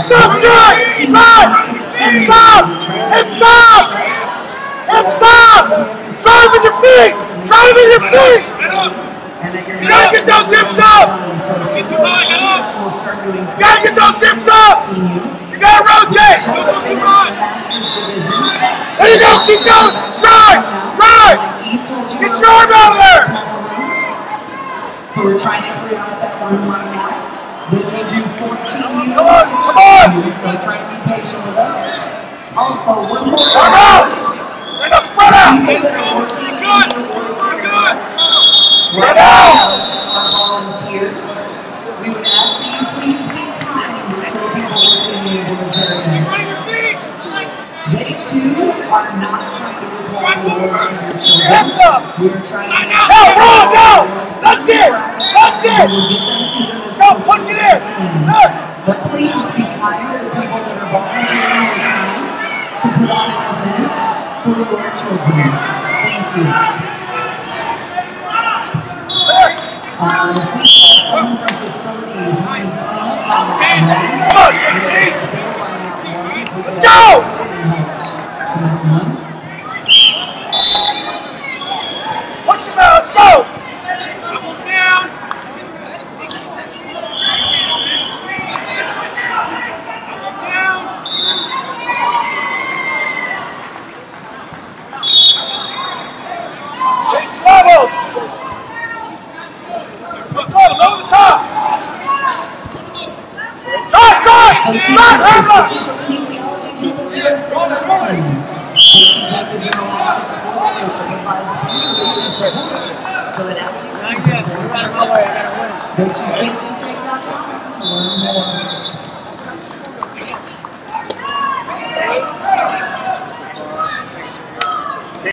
Hips up, drive! Drive! Hips up! Hips up! Hips up! Drive with your feet! Drive with your feet! You gotta get those hips up! You gotta get those hips up! You gotta rotate! There you go! Keep going! Drive! Drive! Get your arm out of there! So we're trying to clear out that room right now. We're going to do 14 units. Come on! Come on! So try to be patient with us. Also, one more. Spread out! Let us spread out! We're good. Spread out! Our volunteers, we would ask that you please be kind to the people working in the ambulance area. They too are not trying to withhold the words from your children. Hands up! We're trying to No! That's it! That's it! Go, push it in! Look! But please be kind to the people that are volunteering their time to put on an event for your children. Thank you. Some of our facilities might Come on, JT! Let's go! Push him out, let's go! Double down! Change levels! Close, over the top! Drive! Hammer! KTJEC is an Olympic sports group that provides so that athletes can perform. Go to KTJEC.com to learn more.